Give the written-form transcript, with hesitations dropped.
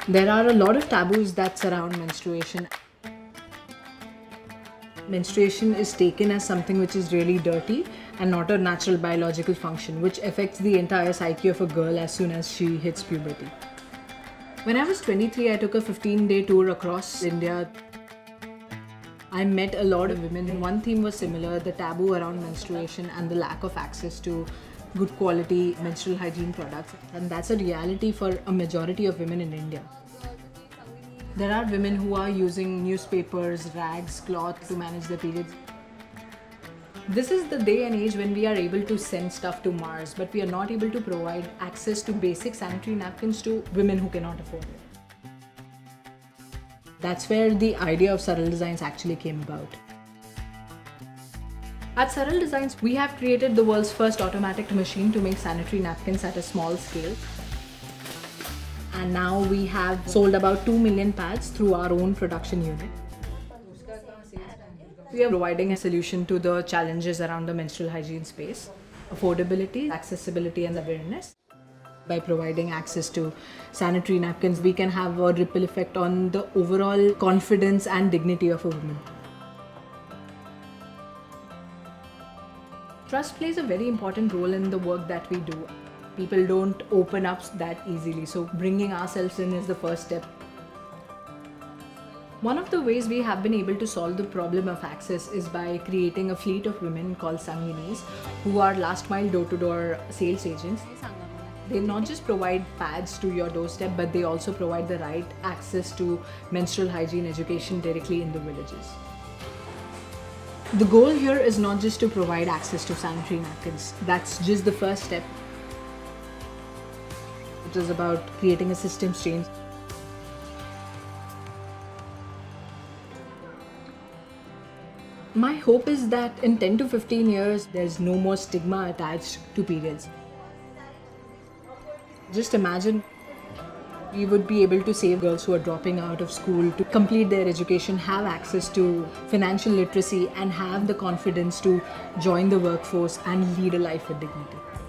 There are a lot of taboos that surround menstruation. Menstruation is taken as something which is really dirty and not a natural biological function, which affects the entire psyche of a girl as soon as she hits puberty. When I was 23, I took a 15-day tour across India. I met a lot of women, and one theme was similar: the taboo around menstruation and the lack of access to good quality menstrual hygiene products. And that's a reality for a majority of women in India. There are women who are using newspapers, rags, cloth to manage their periods. This is the day and age when we are able to send stuff to Mars, but we are not able to provide access to basic sanitary napkins to women who cannot afford it. That's where the idea of Saral Designs actually came about. At Saral Designs, we have created the world's first automatic machine to make sanitary napkins at a small scale. And now we have sold about 2 million pads through our own production unit. We are providing a solution to the challenges around the menstrual hygiene space: affordability, accessibility, and awareness. By providing access to sanitary napkins, we can have a ripple effect on the overall confidence and dignity of a woman. Trust plays a very important role in the work that we do. People don't open up that easily, so bringing ourselves in is the first step. One of the ways we have been able to solve the problem of access is by creating a fleet of women called Sanginis, who are last mile door-to-door sales agents. They not just provide pads to your doorstep, but they also provide the right access to menstrual hygiene education directly in the villages. The goal here is not just to provide access to sanitary napkins. That's just the first step. It is about creating a systems change. My hope is that in 10 to 15 years, there's no more stigma attached to periods. Just imagine we would be able to save girls who are dropping out of school to complete their education, have access to financial literacy, and have the confidence to join the workforce and lead a life with dignity.